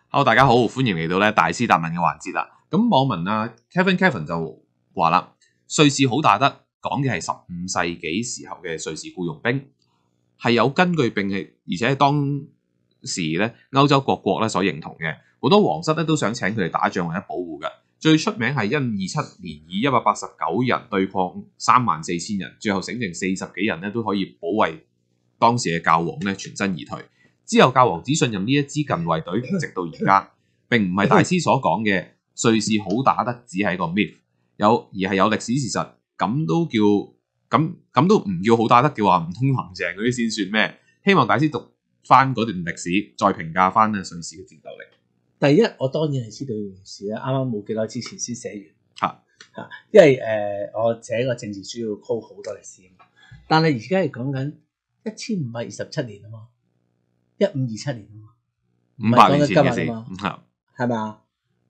Hello，大家好，歡迎嚟到咧大師答問嘅環節啦。咁網民Kevin 就話啦，瑞士好打得講嘅係15世紀時候嘅瑞士僱傭兵，係有根據並係而且係當時咧歐洲各國咧所認同嘅，好多皇室咧都想請佢哋打仗或者保護嘅。最出名係因27年以189人對抗34000人，最後醒剩40幾人咧都可以保衛當時嘅教皇咧全身而退。之後教皇只信任呢一支近衛隊，直到而家，並唔係大師所講嘅瑞士好打得只係一個 myth， 而係有歷史事實，咁都唔叫好打得嘅話，唔通林鄭嗰啲先算咩？希望大師讀翻嗰段歷史，再評價翻瑞士嘅戰鬥力。 第一，我當然係知道呢件事啦，啱啱冇幾耐之前先寫完嚇， 因為我寫個政治書要 call 好多歷史，但係而家係講緊1527年啊嘛。1527年啊嘛 ，500年前嘅事嘛，係咪啊？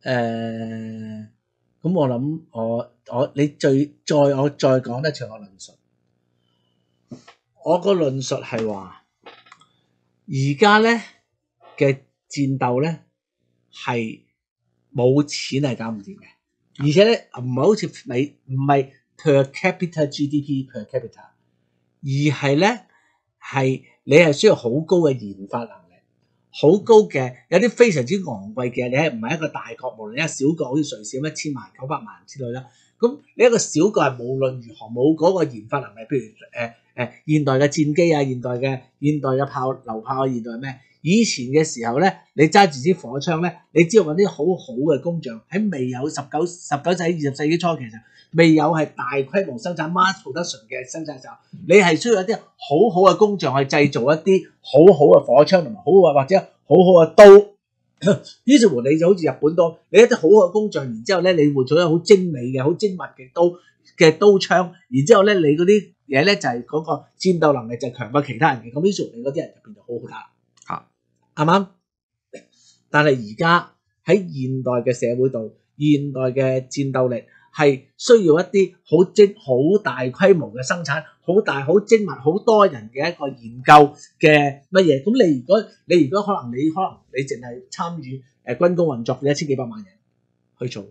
咁我諗你我再講得長個論述，我個論述係話，而家咧嘅戰鬥咧係冇錢係搞唔掂嘅，而且咧唔係好似唔係 per capita GDP per capita， 而係咧係。你係需要好高嘅研發能力，好高嘅有啲非常之昂貴嘅，你係唔係一個大國，無論一個小國好似瑞士咁1000萬、900萬之類啦。咁你一個小國係無論如何冇嗰個研發能力，譬如現代嘅戰機啊、現代嘅榴炮啊、現代咩？以前嘅時候咧，你揸住支火槍咧，你只要揾啲好好嘅工匠，喺未有19世紀、20世紀初期就未有係大規模生產 mass production 嘅生產時候，你係需要一啲好好嘅工匠去製造一啲好好嘅火槍同埋或者好好嘅刀。於是乎你就好似日本刀，你一啲好好嘅工匠，然之後咧你換咗一好精美嘅、好精密嘅刀槍，然之後咧你嗰啲嘢咧就係嗰個戰鬥能力就強過其他人嘅，咁於是乎你嗰啲人就變到好好打。啱啱？但係而家喺現代嘅社會度，現代嘅戰鬥力係需要一啲好大規模嘅生產，好大、好精密、好多人嘅一個研究嘅乜嘢。咁你如果可能你淨係參與軍工運作，你1000幾百萬人去做，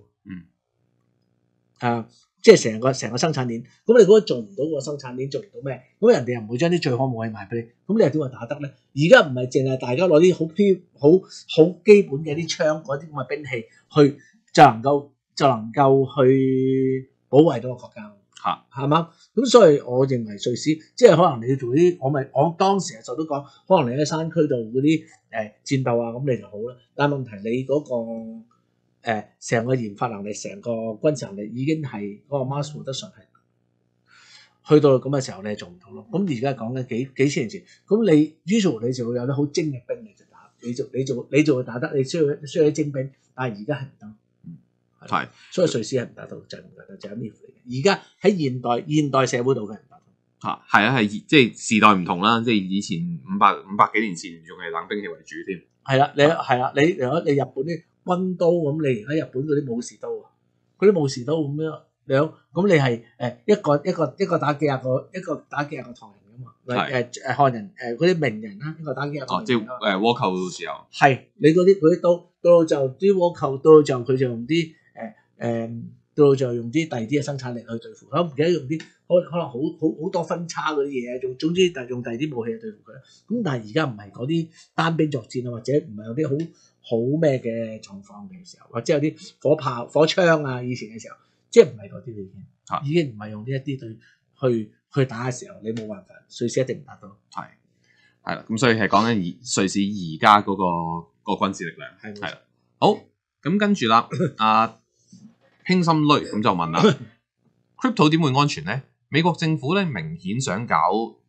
即係成個生產鏈。咁你如果做唔到個生產鏈，做唔到咩？咁人哋又唔會將啲最好武器賣俾你，咁你又點去打得咧？而家唔係淨係大家攞啲好基本嘅啲槍嗰啲咁嘅兵器去就能夠去保衛到個國家，係嘛？咁所以我認為瑞士即係可能你要做啲，我當時就都講，可能你喺山區度嗰啲戰鬥啊，咁你就好啦。但係問題你嗰個成個研發能力、成個軍事能力已經係嗰個 mass production 係去到咁嘅時候，你係做唔到咯。咁而家講緊幾千年前，咁你 usual 你就會有啲好精嘅兵你就打，你就會打得，你需要啲精兵，但係而家係唔得。係，所以瑞士係唔打到，就係唔打到，就係 myth 嚟嘅。而家喺現代社會度嘅唔打到。 係啊，係即係時代唔同啦，即係以前500幾年前仲係冷兵器為主添。 係啦，你日本啲軍刀咁，你而家日本嗰啲武士刀啊，嗰啲武士刀咁樣，咁你係一個打幾廿個，一個打幾廿個唐人噶嘛？漢人嗰啲名人啦，一個打幾廿個。 即係倭寇嘅時候。 係你嗰啲刀到就啲倭寇，到就佢就用啲到就用啲第二啲嘅生產力去對付，唔記得用啲可能好多分叉嗰啲嘢，總之就用第二啲武器去對付佢。咁但係而家唔係嗰啲單兵作戰啊，或者唔係有啲好咩嘅狀況嘅時候，或者有啲火槍啊，以前嘅時候，即係唔係嗰啲已經唔係用呢一啲對去打嘅時候，你冇辦法，瑞士一定唔打到。 係啦，咁所以係講緊瑞士而家嗰個軍事力量係啦。好，咁跟住啦，輕心類咁就問啦，crypto 點會安全咧？美國政府咧明顯想搞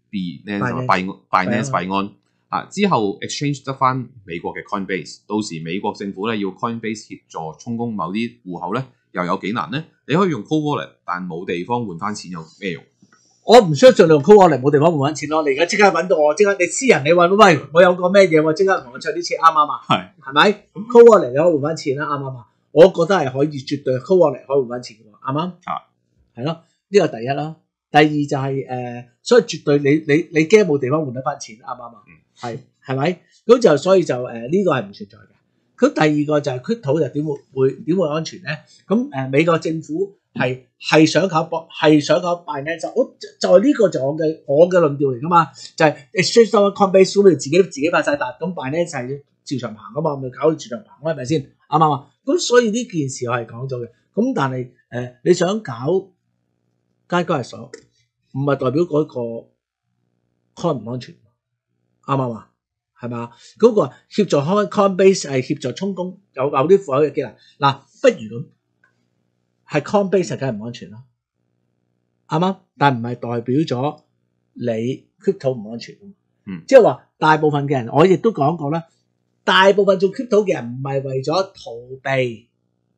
Binance幣安之後 exchange 得翻美國嘅 Coinbase， 到時美國政府咧要 Coinbase 協助充公某啲戶口咧，又有幾難咧？你可以用 Cold Wallet， 但冇地方換翻錢有咩用？ 我唔相信你用 Cold Wallet 冇地方換翻錢咯。你而家即刻揾到我，即刻你私人你話喂，我有個咩嘢，我即刻同我出啲錢啱唔啱啊？係咪 Cold Wallet 你可以換翻錢啦？啱唔啱啊？我覺得係可以，絕對 Cold Wallet 可以換翻錢嘅喎，啱唔啱？係咯，呢個第一啦。第二就係所以絕對你驚冇地方換得翻錢，啱唔啱啊？係咪？咁就所以就呢個係唔存在嘅。 咁第二個就係 crypto 就點會安全咧？咁美國政府係想搞 Binance， 就係呢個就我嘅論調嚟噶嘛，就係 Exchange Coinbase 咁你自己發晒達，咁 Binance 係照常行噶嘛，咪搞到照常行啦，係咪先？啱唔啱啊？咁所以呢件事我係講咗嘅，咁但係你想搞間交易所，唔係代表嗰個 coin 唔安全，啱唔啱啊？係嘛？嗰個協助 Coinbase 係協助充公，有啲符合嘅機能。嗱，不如咁，係 Coinbase 梗係唔安全啦，啱啱？但唔係代表咗你 crypto 唔安全。即係話大部分嘅人，我亦都講過啦，大部分做 crypto 嘅人唔係為咗逃避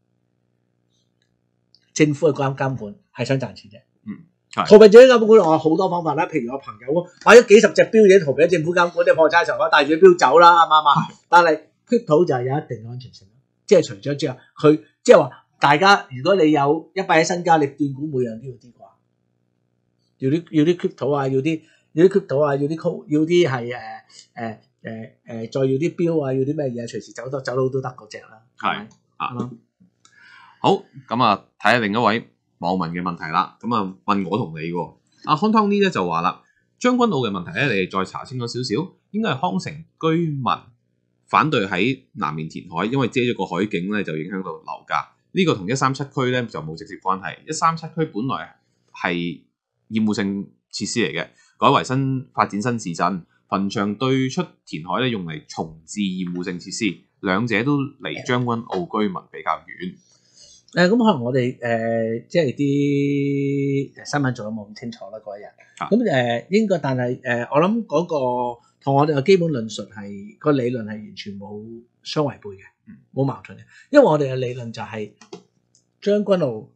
政府嘅監管，係想賺錢啫。逃避政府監管，我有好多方法啦。譬如我朋友買咗幾十隻標嘢逃避政府監管，啲破產嘅時候，帶住啲標走啦，啱唔啱啊？但係 crypto 就係有一定嘅安全性，即係除咗之後，佢即係話大家如果你有100億身家，你斷估每樣都要啲啩，要啲 crypto 啊，要啲 crypto 啊，要啲係再要啲標啊，要啲咩嘢，隨時走佬都得嗰隻啦。 係啊，好咁啊，睇下另一位網民嘅問題啦，咁啊問我同你喎，阿康湯呢咧就話啦，將軍澳嘅問題咧，你哋再查清楚少少，應該係康城居民反對喺南面填海，因為遮咗個海景咧就影響到樓價。呢個同137區咧就冇直接關係。137區本來係厭惡性設施嚟嘅，改為發展新市鎮，墳場對出填海咧用嚟重置厭惡性設施，兩者都離將軍澳居民比較遠。 咁可能我哋即係啲新聞做得冇咁清楚啦嗰一日。咁應該，但係我諗嗰個同我哋嘅基本論述係個理論係完全冇相違背嘅，冇矛盾嘅。因為我哋嘅理論就係將軍澳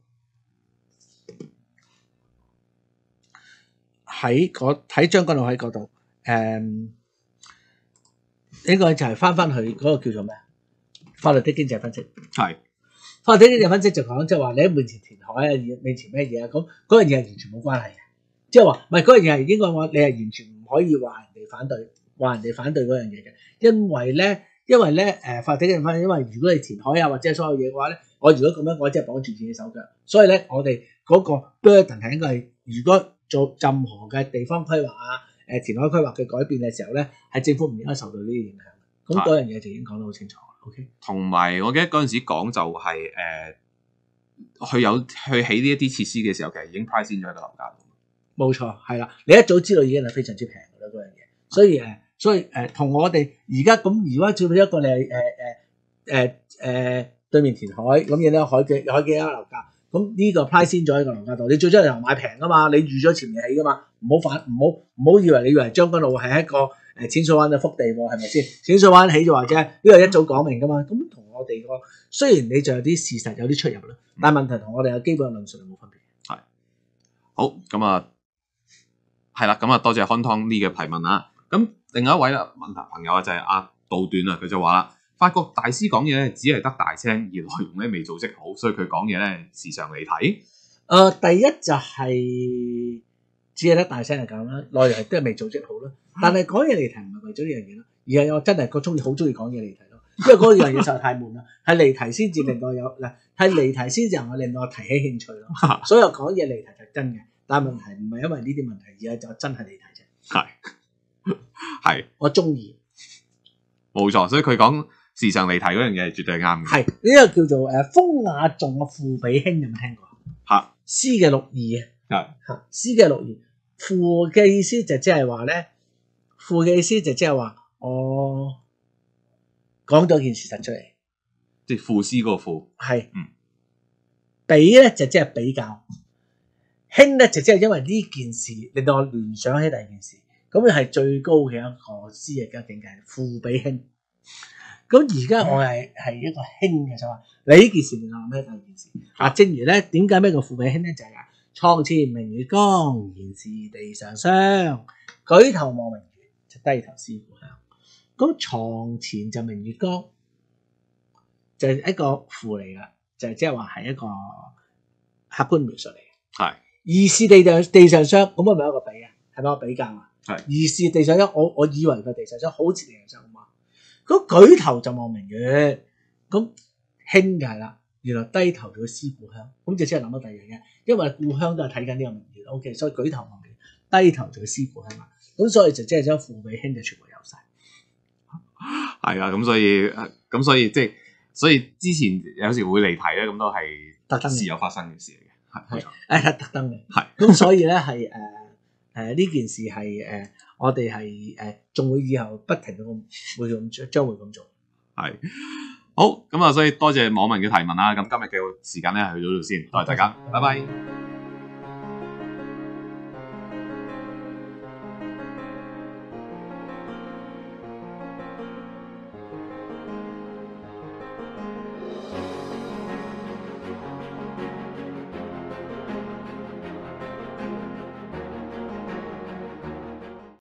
喺將軍澳喺嗰度，應該就係翻去嗰個叫做咩法律的經濟分析。係。法律經濟分析就講，即係話你喺面前填海啊，面前咩嘢啊，咁嗰樣嘢係完全冇關係嘅。即係話，唔係嗰樣嘢係應該話你係完全唔可以話人哋反對嗰樣嘢嘅，因為咧法律經濟分析，因為如果你填海啊或者所有嘢嘅話咧，我如果咁樣我即係綁住自己手腳，所以咧我哋嗰個 burden 係應該係如果做任何嘅地方規劃啊、填海規劃嘅改變嘅時候咧，係政府唔應該受到呢啲影響。咁嗰樣嘢就已經講得好清楚。OK，同埋我記得嗰陣時講就係去起呢一啲設施嘅時候，其實已經 price in 咗喺個樓價度。冇錯，係啦，你一早知道已經係非常之平㗎啦嗰樣嘢，所以同我哋而家咁，如果照一個你係對面填海咁嘢咧，海景啊樓價，咁呢個 price in 咗喺個樓價度，你最終又買平㗎嘛，你預咗前面起㗎嘛，唔好以為將軍澳係一個淺水灣嘅福地喎，係咪先？淺水灣起咗話啫，呢個一早講明㗎嘛。咁同我哋個雖然你就有啲事實有啲出入啦，但係問題同我哋嘅基本論述係冇分別。係好咁啊，係啦，咁啊多謝康湯呢嘅提問啦。咁另外一位啦朋友啊就係阿杜段啊，佢就話啦，發覺大師講嘢只係得大聲，而內容咧未組織好，所以佢講嘢咧時常離題。第一就係只係得大聲係咁啦，內容係都係未組織好啦。但係講嘢離題唔係為咗呢樣嘢咯，而係我真係好中意講嘢離題咯，因為嗰樣嘢實在太悶啦，係離題先至令到係離題先至能夠令到我提起興趣咯。所以我講嘢離題就真嘅，但係問題唔係因為呢啲問題，而係就真係離題啫。係我中意，冇錯，所以佢講時常離題嗰樣嘢係絕對啱嘅。係呢個叫做風雅頌嘅賦比興，有冇聽過？嚇，詩嘅六義啊，嚇詩嘅六義，賦嘅意思就即係話咧，賦嘅意思就即係話我講咗件事實出嚟，即係賦詩嗰個賦。係，比咧就即係比較，興咧就即係因為呢件事令到我聯想起第二件事。咁又係最高嘅一個詩嘅境界，賦比興。咁而家我係一個興嘅，就話你呢件事令我咩第二件事？正如咧，點解咩叫賦比興咧？就係床前明月光，疑是地上霜。舉頭望明月，就低頭思故鄉。咁床前就明月光，就係一個賦嚟噶，就係即係話係一個客觀描述嚟嘅。係疑是地上霜，咁係咪一個比啊？係咪一個比較啊？疑是地上霜，我以為個地上霜好似地上霜咁嘛。咁舉頭就望明月， 咁興就係啦，原來低頭就會思故鄉，咁就即係諗到第二樣嘢，因為故鄉都係睇緊呢個明月 ，OK，所以舉頭望明月，低頭就會思故鄉啦。咁所以就即係將父比興就全部有晒。 係啊，所以之前有時會離題咧，咁都係特登嘅事有發生嘅事嚟嘅，係冇錯。 誒特登嘅， 係咁所以咧係呢件事係我哋係仲會以後不停咁會咁將會咁做。 係好咁啊，所以多謝網民嘅提問啦。咁今日嘅時間咧去到呢度先，多謝大家，拜拜。